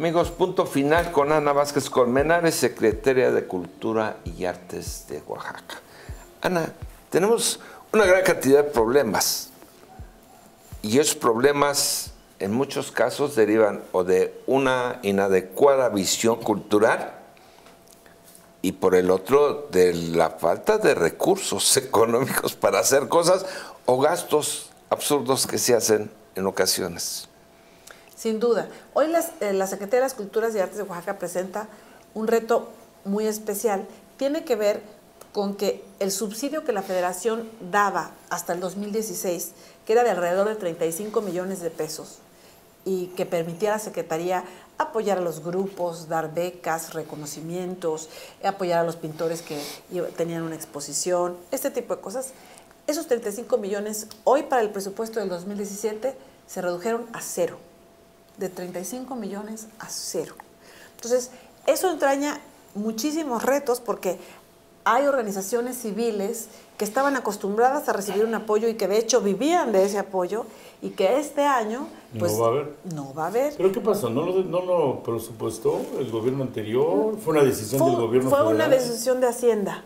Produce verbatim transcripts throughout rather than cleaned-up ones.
Amigos, punto final con Ana Vázquez Colmenares, secretaria de Cultura y Artes de Oaxaca. Ana, tenemos una gran cantidad de problemas y esos problemas en muchos casos derivan o de una inadecuada visión cultural y por el otro de la falta de recursos económicos para hacer cosas o gastos absurdos que se hacen en ocasiones. Sin duda. Hoy las, eh, la Secretaría de las Culturas y Artes de Oaxaca presenta un reto muy especial. Tiene que ver con que el subsidio que la Federación daba hasta el dos mil dieciséis, que era de alrededor de treinta y cinco millones de pesos, y que permitía a la Secretaría apoyar a los grupos, dar becas, reconocimientos, apoyar a los pintores que tenían una exposición, este tipo de cosas. Esos treinta y cinco millones, hoy para el presupuesto del dos mil diecisiete, se redujeron a cero. De treinta y cinco millones a cero. Entonces, eso entraña muchísimos retos porque hay organizaciones civiles que estaban acostumbradas a recibir un apoyo y que de hecho vivían de ese apoyo y que este año pues no va a haber. No va a haber. ¿Pero qué pasó? ¿No lo, no lo presupuestó el gobierno anterior? ¿Fue una decisión fue, del gobierno fue federal? Fue una decisión de Hacienda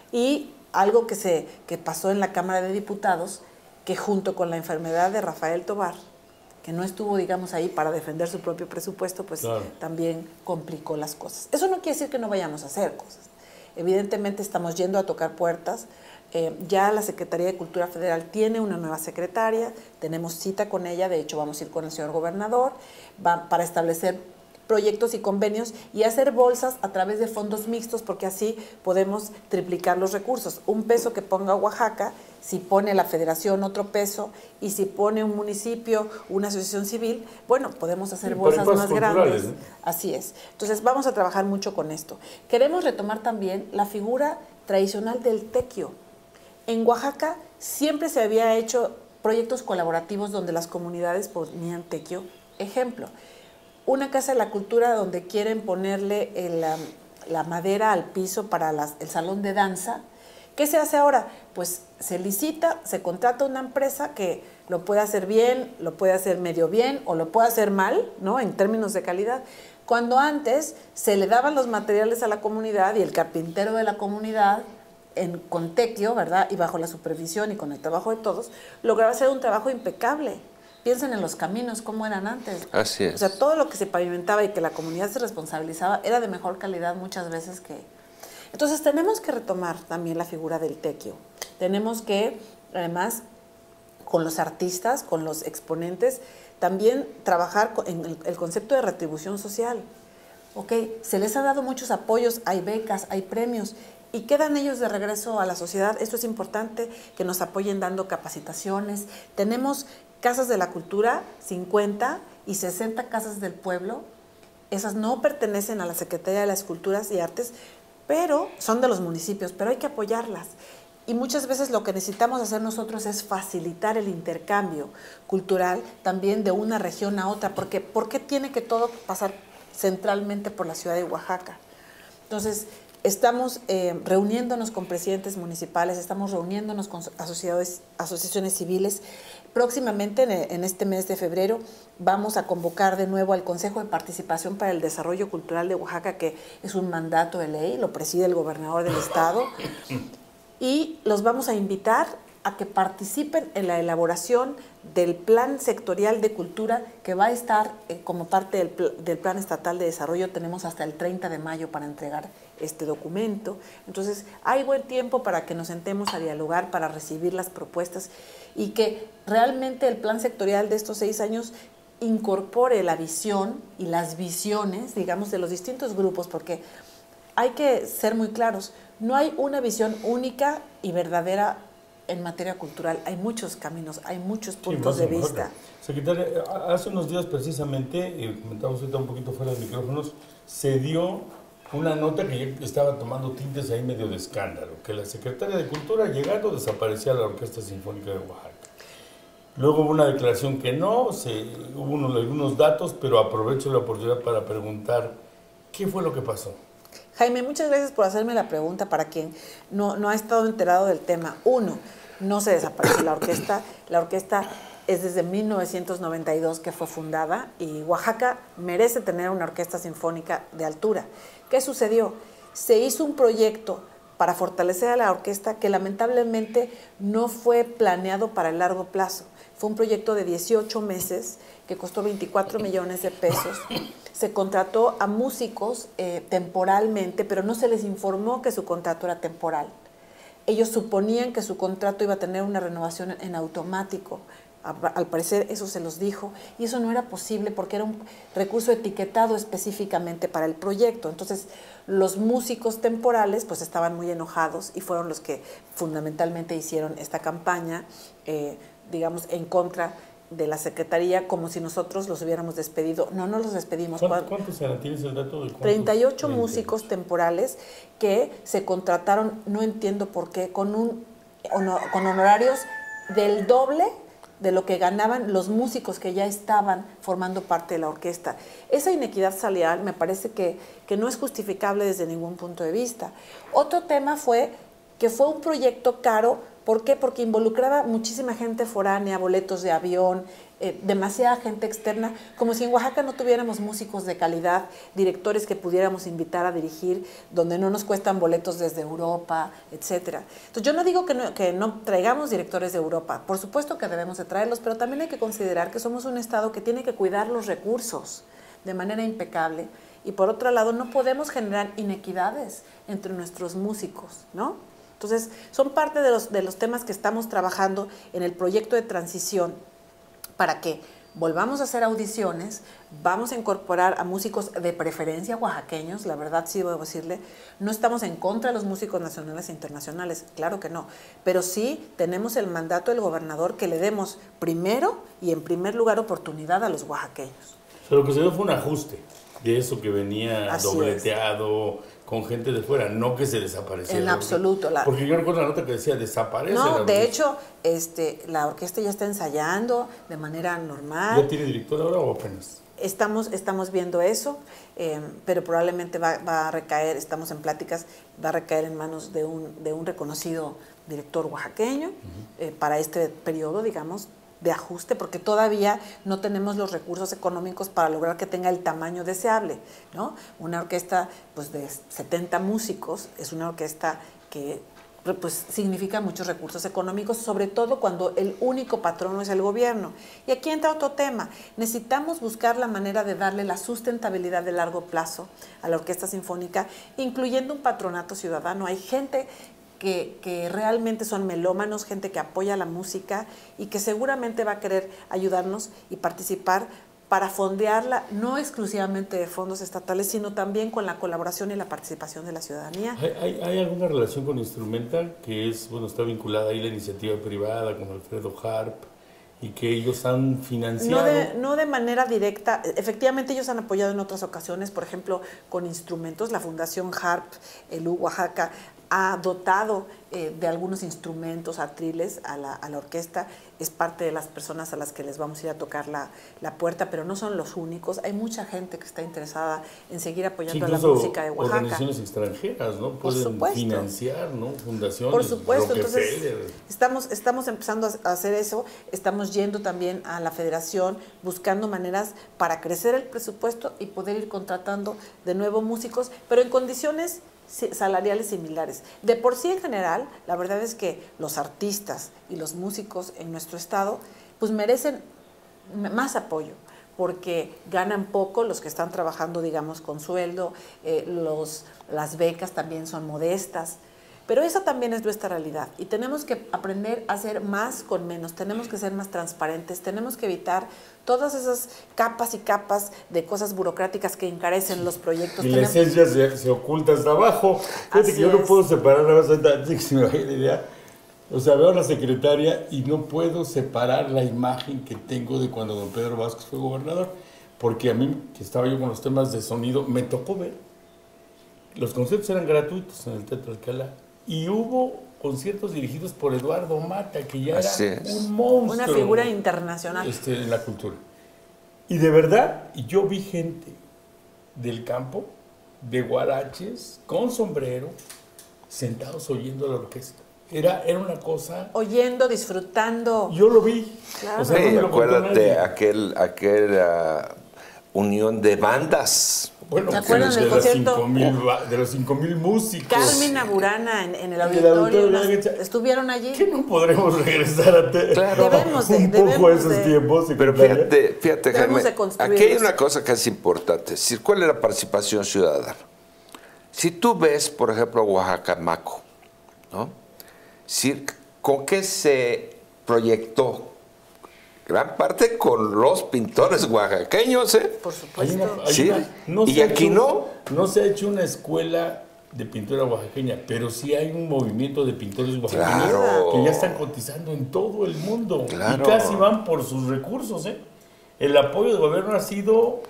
y algo que, se, que pasó en la Cámara de Diputados, que junto con la enfermedad de Rafael Tovar, que no estuvo, digamos, ahí para defender su propio presupuesto, pues claro, también complicó las cosas. Eso no quiere decir que no vayamos a hacer cosas. Evidentemente estamos yendo a tocar puertas. Eh, ya la Secretaría de Cultura Federal tiene una nueva secretaria, tenemos cita con ella, de hecho vamos a ir con el señor gobernador va, para establecer proyectos y convenios y hacer bolsas a través de fondos mixtos, porque así podemos triplicar los recursos. Un peso que ponga Oaxaca, si pone la federación otro peso, y si pone un municipio, una asociación civil, bueno, podemos hacer bolsas más grandes. ¿eh? Así es. Entonces vamos a trabajar mucho con esto. Queremos retomar también la figura tradicional del tequio. En Oaxaca siempre se había hecho proyectos colaborativos donde las comunidades ponían tequio. Ejemplo, una casa de la cultura donde quieren ponerle el, la, la madera al piso para las, el salón de danza. ¿Qué se hace ahora? Pues se licita, se contrata una empresa que lo puede hacer bien, lo puede hacer medio bien o lo puede hacer mal, ¿no? En términos de calidad. Cuando antes se le daban los materiales a la comunidad y el carpintero de la comunidad, en, con tequio, ¿verdad? Y bajo la supervisión y con el trabajo de todos, lograba hacer un trabajo impecable. Piensen en los caminos, cómo eran antes. Así es. O sea, todo lo que se pavimentaba y que la comunidad se responsabilizaba era de mejor calidad muchas veces que... Entonces tenemos que retomar también la figura del tequio. Tenemos que, además, con los artistas, con los exponentes, también trabajar en el, el concepto de retribución social. Ok, se les ha dado muchos apoyos, hay becas, hay premios, y quedan ellos de regreso a la sociedad. Esto es importante, que nos apoyen dando capacitaciones. Tenemos casas de la cultura, cincuenta y sesenta casas del pueblo. Esas no pertenecen a la Secretaría de las Culturas y Artes, pero son de los municipios, pero hay que apoyarlas. Y muchas veces lo que necesitamos hacer nosotros es facilitar el intercambio cultural también de una región a otra, porque ¿por qué tiene que todo pasar centralmente por la ciudad de Oaxaca? Entonces, estamos eh, reuniéndonos con presidentes municipales, estamos reuniéndonos con asociaciones civiles. Próximamente, en, en este mes de febrero, vamos a convocar de nuevo al Consejo de Participación para el Desarrollo Cultural de Oaxaca, que es un mandato de ley, lo preside el gobernador del estado, y los vamos a invitar a que participen en la elaboración del Plan Sectorial de Cultura, que va a estar eh, como parte del, pl del Plan Estatal de Desarrollo. Tenemos hasta el treinta de mayo para entregar este documento. Entonces, hay buen tiempo para que nos sentemos a dialogar, para recibir las propuestas y que realmente el plan sectorial de estos seis años incorpore la visión y las visiones, digamos, de los distintos grupos, porque hay que ser muy claros, no hay una visión única y verdadera en materia cultural. Hay muchos caminos, hay muchos puntos sí, de vista. Secretaria, hace unos días precisamente, eh, comentamos ahorita un poquito fuera de micrófonos, se dio una nota que ya estaba tomando tintes ahí medio de escándalo, que la Secretaria de Cultura, llegando, desaparecía la Orquesta Sinfónica de Oaxaca. Luego hubo una declaración que no, se, hubo unos, algunos datos, pero aprovecho la oportunidad para preguntar, ¿qué fue lo que pasó? Jaime, muchas gracias por hacerme la pregunta para quien no, no ha estado enterado del tema. Uno, no se desapareció la orquesta. La orquesta es desde mil novecientos noventa y dos que fue fundada y Oaxaca merece tener una orquesta sinfónica de altura. ¿Qué sucedió? Se hizo un proyecto para fortalecer a la orquesta que lamentablemente no fue planeado para el largo plazo. Fue un proyecto de dieciocho meses que costó veinticuatro millones de pesos. Se contrató a músicos eh, temporalmente, pero no se les informó que su contrato era temporal. Ellos suponían que su contrato iba a tener una renovación en automático. Al parecer eso se los dijo y eso no era posible porque era un recurso etiquetado específicamente para el proyecto. Entonces los músicos temporales pues estaban muy enojados y fueron los que fundamentalmente hicieron esta campaña, eh, digamos, en contra de la Secretaría, como si nosotros los hubiéramos despedido. No, no los despedimos. ¿Cuántos, cuántos eran? ¿Tienes el dato de cuántos? treinta y ocho músicos temporales que se contrataron, no entiendo por qué, con, un, con honorarios del doble de lo que ganaban los músicos que ya estaban formando parte de la orquesta. Esa inequidad salarial me parece que, que no es justificable desde ningún punto de vista. Otro tema fue que fue un proyecto caro. ¿Por qué? Porque involucraba muchísima gente foránea, boletos de avión, eh, demasiada gente externa, como si en Oaxaca no tuviéramos músicos de calidad, directores que pudiéramos invitar a dirigir, donde no nos cuestan boletos desde Europa, etcétera. Entonces yo no digo que no, que no traigamos directores de Europa, por supuesto que debemos de traerlos, pero también hay que considerar que somos un Estado que tiene que cuidar los recursos de manera impecable y por otro lado no podemos generar inequidades entre nuestros músicos, ¿no? Entonces, son parte de los, de los temas que estamos trabajando en el proyecto de transición para que volvamos a hacer audiciones, vamos a incorporar a músicos de preferencia oaxaqueños, la verdad sí debo decirle, no estamos en contra de los músicos nacionales e internacionales, claro que no, pero sí tenemos el mandato del gobernador que le demos primero y en primer lugar oportunidad a los oaxaqueños. Pero lo que se dio fue un ajuste de eso que venía Así dobleteado, es. Con gente de fuera, no que se desapareciera. En absoluto. La... Porque yo recuerdo la nota que decía desaparece. No, de hecho, este, la orquesta ya está ensayando de manera normal. ¿Ya tiene director ahora o apenas? Estamos, estamos viendo eso, eh, pero probablemente va, va a recaer, estamos en pláticas, va a recaer en manos de un, de un reconocido director oaxaqueño uh-huh. eh, para este periodo, digamos, de ajuste, porque todavía no tenemos los recursos económicos para lograr que tenga el tamaño deseable, ¿no? Una orquesta pues, de setenta músicos es una orquesta que pues, significa muchos recursos económicos, sobre todo cuando el único patrono es el gobierno. Y aquí entra otro tema. Necesitamos buscar la manera de darle la sustentabilidad de largo plazo a la orquesta sinfónica, incluyendo un patronato ciudadano. Hay gente Que, que realmente son melómanos, gente que apoya la música y que seguramente va a querer ayudarnos y participar para fondearla, no exclusivamente de fondos estatales, sino también con la colaboración y la participación de la ciudadanía. ¿Hay, hay, hay alguna relación con Instrumental que es, bueno, está vinculada ahí la iniciativa privada con Alfredo Harp y que ellos han financiado? No de, no de manera directa, efectivamente ellos han apoyado en otras ocasiones, por ejemplo, con instrumentos, la Fundación Harp, el U Oaxaca, ha dotado eh, de algunos instrumentos atriles a la, a la orquesta, es parte de las personas a las que les vamos a ir a tocar la, la puerta, pero no son los únicos, hay mucha gente que está interesada en seguir apoyando sí, a la música de Oaxaca. Organizaciones extranjeras, ¿no? Pueden financiar, ¿no? Fundaciones, por supuesto, Rockefeller. Entonces estamos, estamos empezando a hacer eso, estamos yendo también a la federación, buscando maneras para crecer el presupuesto y poder ir contratando de nuevo músicos, pero en condiciones salariales similares. De por sí en general, la verdad es que los artistas y los músicos en nuestro estado pues merecen más apoyo porque ganan poco los que están trabajando, digamos, con sueldo, eh, los, las becas también son modestas, pero esa también es nuestra realidad y tenemos que aprender a hacer más con menos, tenemos que ser más transparentes, tenemos que evitar todas esas capas y capas de cosas burocráticas que encarecen los proyectos. Y la esencia se, se oculta hasta abajo. Fíjate que yo no puedo separar la verdad, que se me vaya la idea. O sea, veo a la secretaria y no puedo separar la imagen que tengo de cuando don Pedro Vázquez fue gobernador, porque a mí, que estaba yo con los temas de sonido, me tocó ver. Los conciertos eran gratuitos en el Teatro Alcalá y hubo conciertos dirigidos por Eduardo Mata, que ya Así era es. un monstruo. Una figura internacional. Este, en la cultura. Y de verdad, yo vi gente del campo, de guaraches, con sombrero, sentados oyendo la orquesta. Era, era una cosa... Oyendo, disfrutando. Yo lo vi. Claro. O sea, no Sí, me lo contó acuérdate, nadie. aquel, aquel ah, unión de bandas. Bueno, ¿Se acuerdan de del los concierto? cinco mil ba- de los cinco mil músicos. Carmen Burana en, en el En el auditorio, auditorio, las- ¿no? estuvieron allí. ¿Qué no podremos regresar a te- Claro. Debemos de- un poco debemos a esos de- tiempos? Pero secretaria? fíjate, fíjate, Debemos Jaime, de construirlos. aquí hay una cosa que es importante. Es decir, ¿cuál es la participación ciudadana? Si tú ves, por ejemplo, Oaxaca Maco, ¿no? Si, ¿con qué se proyectó? Gran parte con los pintores oaxaqueños, ¿eh? Por Hay supuesto. una- hay Sí, una- no y se ha aquí hecho- no. No se ha hecho una escuela de pintura oaxaqueña, pero sí hay un movimiento de pintores oaxaqueños Claro. que ya están cotizando en todo el mundo. Claro. Y casi van por sus recursos, ¿eh? El apoyo del gobierno ha sido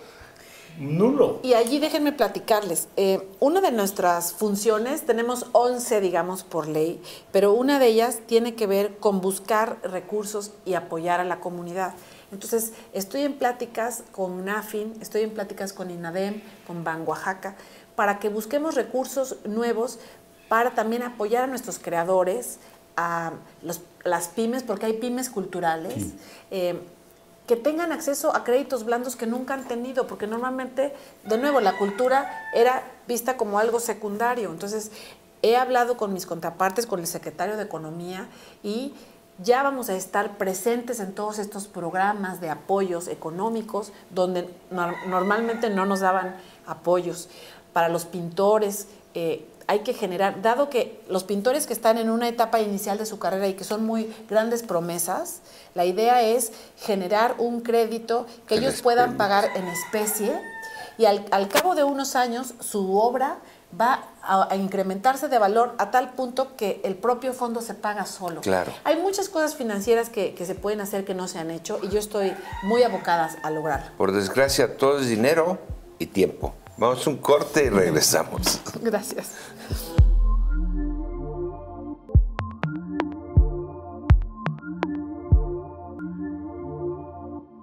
nulo. Y allí déjenme platicarles. Eh, una de nuestras funciones, tenemos once, digamos, por ley, pero una de ellas tiene que ver con buscar recursos y apoyar a la comunidad. Entonces, estoy en pláticas con NAFIN, estoy en pláticas con INADEM, con Ban Oaxaca, para que busquemos recursos nuevos para también apoyar a nuestros creadores, a los, las pymes, porque hay pymes culturales, Sí. eh, que tengan acceso a créditos blandos que nunca han tenido, porque normalmente, de nuevo, la cultura era vista como algo secundario. Entonces, he hablado con mis contrapartes, con el secretario de Economía, y ya vamos a estar presentes en todos estos programas de apoyos económicos, donde no- normalmente no nos daban apoyos. Para los pintores, eh, hay que generar, dado que los pintores que están en una etapa inicial de su carrera y que son muy grandes promesas, la idea es generar un crédito que Que ellos les puedan permita. pagar en especie y al, al cabo de unos años su obra va a, a incrementarse de valor a tal punto que el propio fondo se paga solo. Claro. Hay muchas cosas financieras que, que se pueden hacer que no se han hecho y yo estoy muy abocada a lograrlo. Por desgracia, todo es dinero y tiempo. Vamos a un corte y regresamos. Gracias.